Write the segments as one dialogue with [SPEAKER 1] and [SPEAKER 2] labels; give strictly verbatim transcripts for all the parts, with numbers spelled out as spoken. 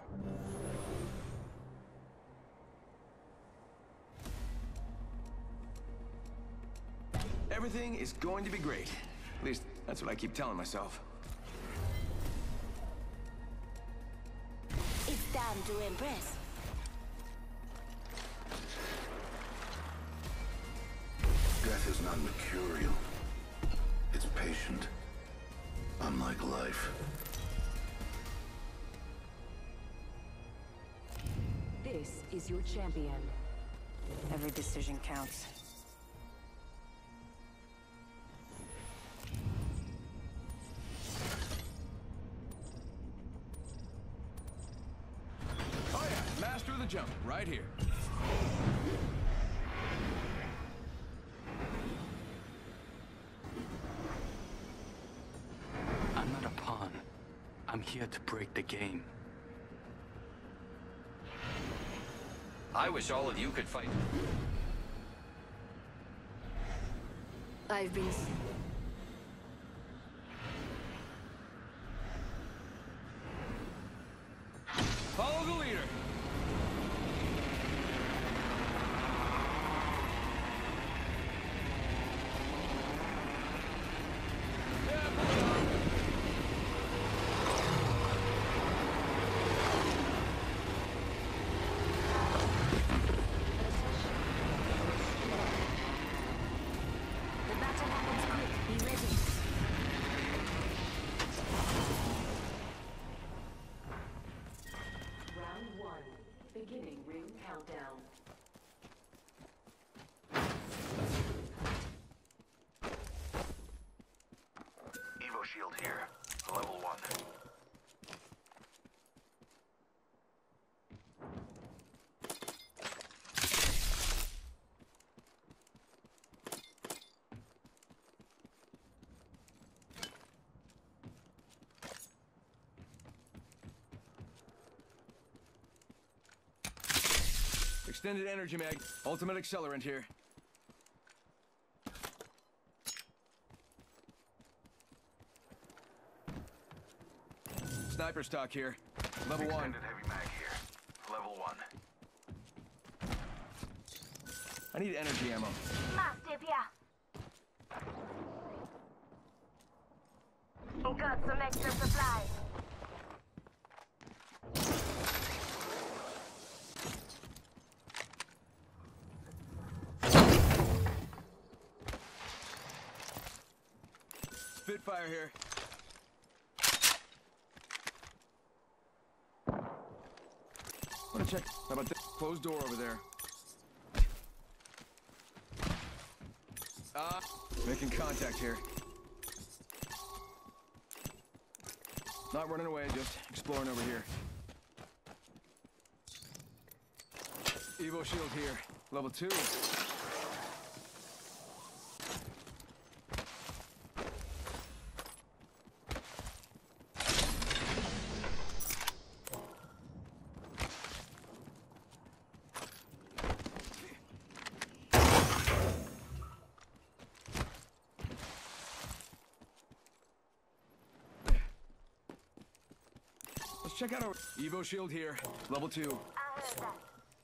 [SPEAKER 1] Everything is going to be great. At least, that's what I keep telling myself.
[SPEAKER 2] It's time to impress.
[SPEAKER 3] Death is not mercurial. It's patient. Unlike life.
[SPEAKER 4] This is your champion. Every decision counts.
[SPEAKER 1] Oh yeah, master of the jump, right here.
[SPEAKER 5] I'm not a pawn. I'm here to break the game.
[SPEAKER 6] I wish all of you could fight.
[SPEAKER 4] I've been...
[SPEAKER 1] Follow the leader.
[SPEAKER 2] The battle happens quick. Be ready.
[SPEAKER 4] Round one. Beginning ring countdown.
[SPEAKER 3] Evo shield here. Level one.
[SPEAKER 1] Extended energy mag. Ultimate accelerant here. Sniper stock here. Level one.
[SPEAKER 3] Extended heavy mag here. Level one.
[SPEAKER 1] I need energy ammo.
[SPEAKER 2] Mastiff, yeah. Got some extra supplies.
[SPEAKER 1] Spitfire here. Wanna check? How about this closed door over there? Ah, making contact here. Not running away, just exploring over here. Evo shield here. Level two. Let's check out our Evo shield here. Level two.
[SPEAKER 2] I heard that.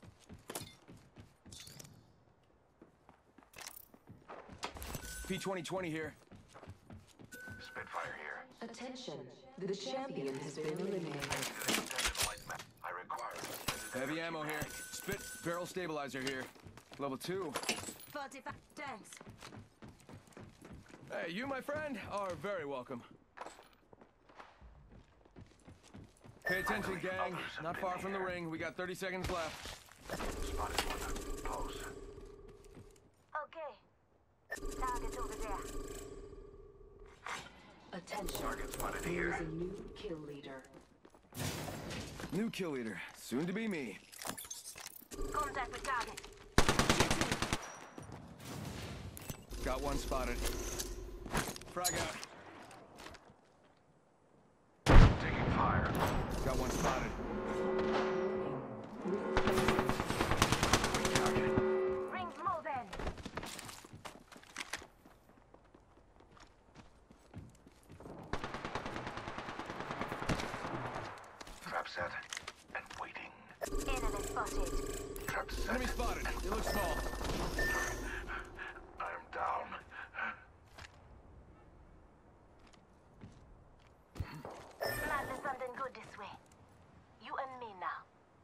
[SPEAKER 1] P twenty twenty here.
[SPEAKER 3] Spitfire here.
[SPEAKER 4] Attention. The champion has been eliminated.
[SPEAKER 3] Extended light mag. I require extended
[SPEAKER 1] Heavy
[SPEAKER 3] energy
[SPEAKER 1] ammo
[SPEAKER 3] mag.
[SPEAKER 1] here. Spit barrel stabilizer here. Level two.
[SPEAKER 2] forty-five. Thanks.
[SPEAKER 1] Hey, you, my friend, are very welcome. Pay attention, gang. Not far from the ring. We got thirty seconds left.
[SPEAKER 3] Spotted one. Close.
[SPEAKER 2] Okay. Target over there.
[SPEAKER 4] Attention.
[SPEAKER 3] Target spotted
[SPEAKER 4] There
[SPEAKER 3] here.
[SPEAKER 4] is a new kill leader.
[SPEAKER 1] New kill leader. Soon to be me.
[SPEAKER 2] Contact with target.
[SPEAKER 1] Got one spotted. Frag out.
[SPEAKER 3] Taking fire.
[SPEAKER 1] Got one spotted.
[SPEAKER 2] Rings moving.
[SPEAKER 3] Trap set.
[SPEAKER 2] spotted.
[SPEAKER 3] Trap set.
[SPEAKER 1] Enemy spotted. They look small.
[SPEAKER 3] I'm down.
[SPEAKER 2] Might be something good this way. You and me now.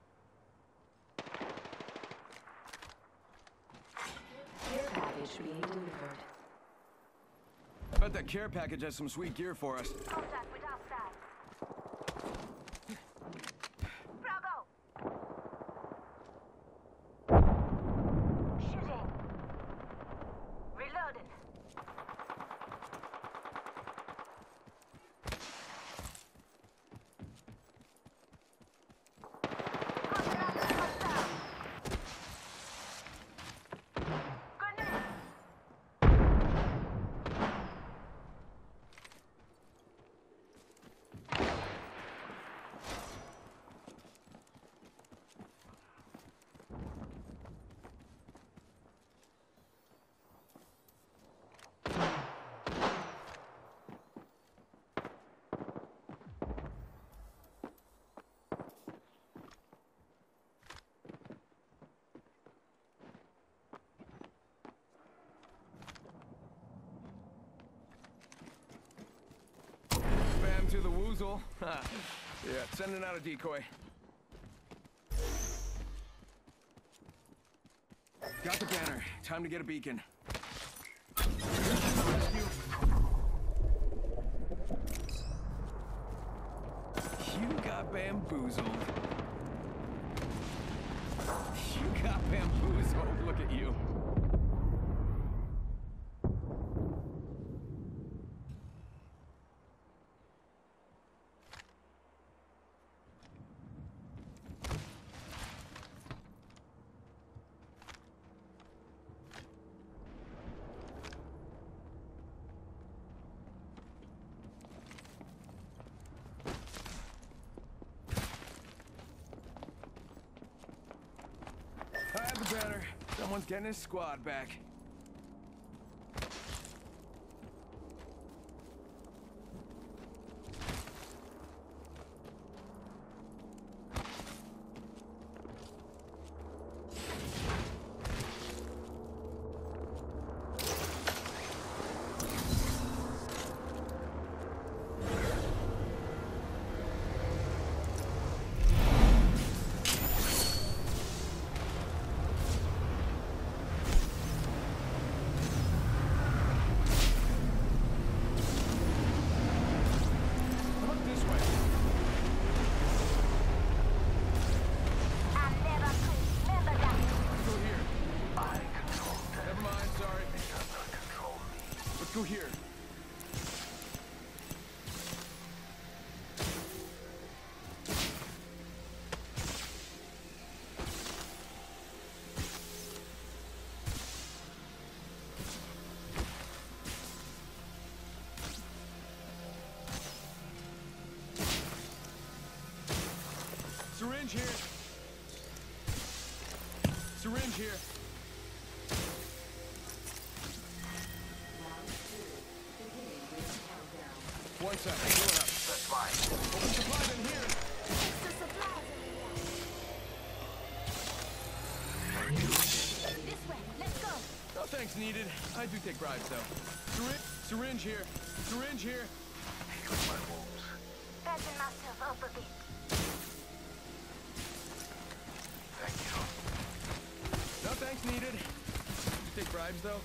[SPEAKER 4] Care package being delivered.
[SPEAKER 1] I bet that care package has some sweet gear for us.
[SPEAKER 2] Contact with outside. Bravo! Shooting. Reloading.
[SPEAKER 1] Bam to the woozle. Ha. Yeah, sending out a decoy. Got the banner. Time to get a beacon. You got bamboozled. You got bamboozled. Look at you. I have the banner. Someone's getting his squad back. Look this way.
[SPEAKER 2] I never could. Remember that.
[SPEAKER 1] Let's go here.
[SPEAKER 3] I control them.
[SPEAKER 1] Never mind, sorry.
[SPEAKER 3] They cannot control me.
[SPEAKER 1] Let's go here. Syringe here. Syringe here. One second. Going up.
[SPEAKER 3] That's mine.
[SPEAKER 1] Open supplies in here.
[SPEAKER 2] Extra supplies in here. This way. Let's go.
[SPEAKER 1] No thanks needed. I do take bribes though. Syringe, syringe here. Syringe here.
[SPEAKER 3] Heal my wounds.
[SPEAKER 2] Patching myself up a bit.
[SPEAKER 3] Thank you.
[SPEAKER 1] No thanks needed. You take bribes though.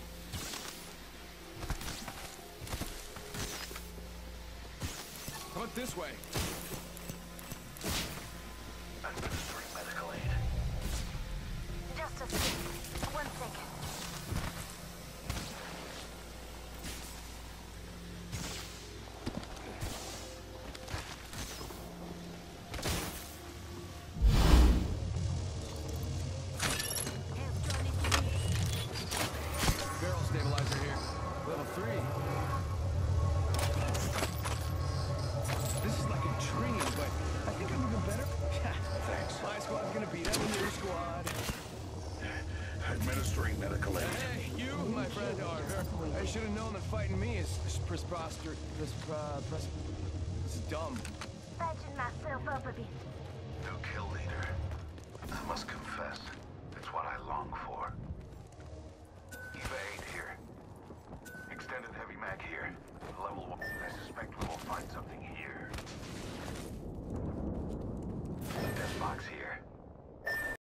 [SPEAKER 1] How about this way?
[SPEAKER 3] Administering medical aid.
[SPEAKER 2] Just a second. One second. Health drone is here.
[SPEAKER 1] Barrel stabilizer here. Level three. This is like a dream, but I think I'm even better.
[SPEAKER 3] Thanks.
[SPEAKER 1] My squad's gonna beat up your squad.
[SPEAKER 3] Administering medical aid.
[SPEAKER 1] Hey, you, my friend, are. I should have known that fighting me is prosper. This, uh, pres. This is dumb.
[SPEAKER 2] Patching myself up a bit.
[SPEAKER 3] New kill leader. I must confess, it's what I long for. Eva eight here. Extended heavy mag here. Level one. I suspect we will find something here. Death box here.